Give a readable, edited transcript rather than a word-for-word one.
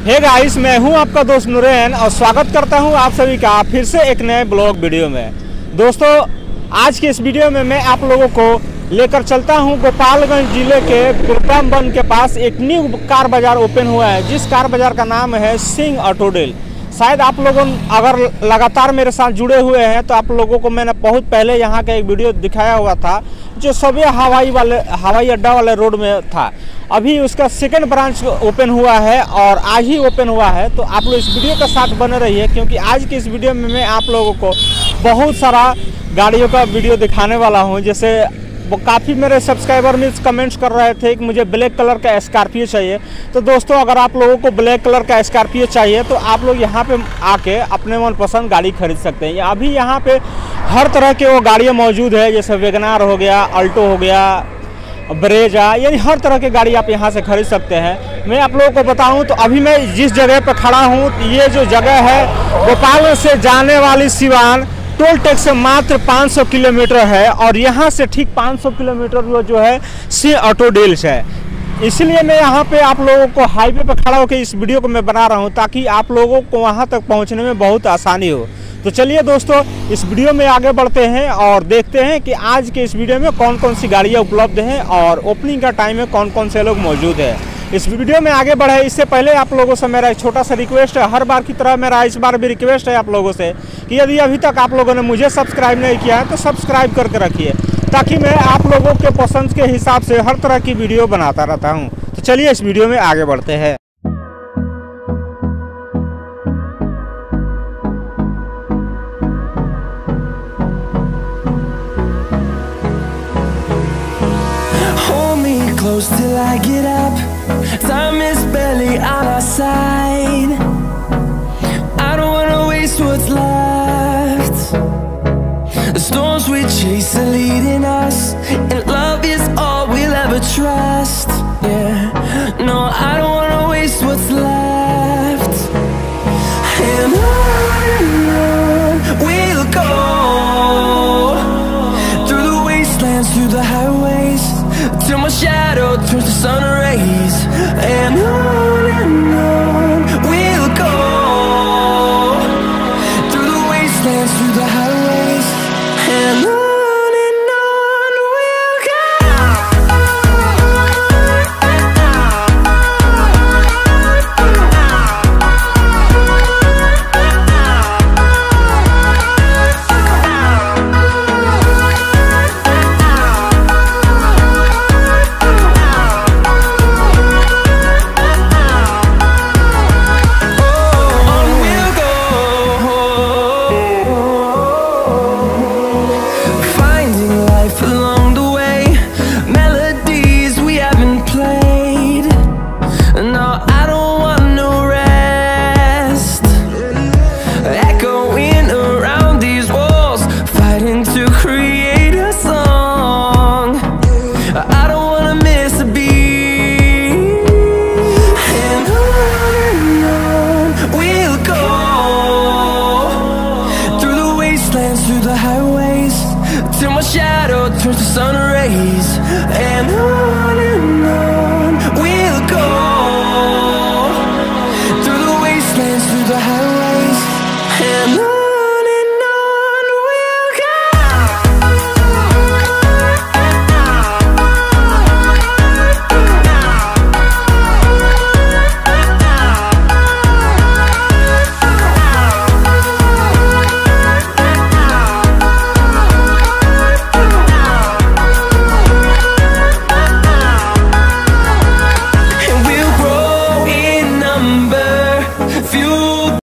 Hey guys, मैं हूं आपका दोस्त नूरैन और स्वागत करता हूं आप सभी का फिर से एक नए ब्लॉग वीडियो में। दोस्तों, आज के इस वीडियो में मैं आप लोगों को लेकर चलता हूं गोपालगंज जिले के गopalganj के पास एक न्यू कार बाज़ार ओपन हुआ है, जिस कार बाज़ार का नाम है सिंह ऑटो डील। शायद आप लोगों अगर लगातार मेरे साथ जुड़े हुए हैं तो आप लोगों को मैंने बहुत पहले यहाँ का एक वीडियो दिखाया हुआ था जो सभी हवाई अड्डा वाले रोड में था। अभी उसका सेकंड ब्रांच ओपन हुआ है और आज ही ओपन हुआ है, तो आप लोग इस वीडियो के साथ बने रहिए क्योंकि आज की इस वीडियो में मैं आप लोगों को बहुत सारा गाड़ियों का वीडियो दिखाने वाला हूँ। जैसे वो काफ़ी मेरे सब्सक्राइबर में कमेंट्स कर रहे थे कि मुझे ब्लैक कलर का स्कॉर्पियो चाहिए। तो दोस्तों, अगर आप लोगों को ब्लैक कलर का स्कॉर्पियो चाहिए तो आप लोग यहाँ पे आके अपने मनपसंद गाड़ी खरीद सकते हैं। अभी यहाँ पे हर तरह के वो गाड़ियाँ मौजूद है, जैसे वैगनार हो गया, अल्टो हो गया, ब्रेजा, यानी हर तरह की गाड़ी आप यहाँ से खरीद सकते हैं। मैं आप लोगों को बताऊँ तो अभी मैं जिस जगह पर खड़ा हूँ, ये जो जगह है गोपालगंज से जाने वाली सिवान टोल टैक्स से मात्र 500 किलोमीटर है और यहाँ से ठीक 500 किलोमीटर जो है सिंह ऑटो डील्स है। इसलिए मैं यहाँ पे आप लोगों को हाईवे पर खड़ा होकर इस वीडियो को मैं बना रहा हूँ ताकि आप लोगों को वहाँ तक पहुँचने में बहुत आसानी हो। तो चलिए दोस्तों, इस वीडियो में आगे बढ़ते हैं और देखते हैं कि आज के इस वीडियो में कौन कौन सी गाड़ियाँ उपलब्ध हैं और ओपनिंग का टाइम में कौन कौन से लोग मौजूद हैं। इस वीडियो में आगे बढ़े इससे पहले आप लोगों से मेरा एक छोटा सा रिक्वेस्ट है, हर बार की तरह मेरा इस बार भी रिक्वेस्ट है आप लोगों से कि यदि अभी तक आप लोगों ने मुझे सब्सक्राइब नहीं किया है तो सब्सक्राइब करके रखिए ताकि मैं आप लोगों के पसंद के हिसाब से हर तरह की वीडियो बनाता रहता हूं। तो चलिए इस वीडियो में आगे बढ़ते हैं। Close till I get up. Time is barely on our side. I don't wanna waste what's left. The storms we chase are leading us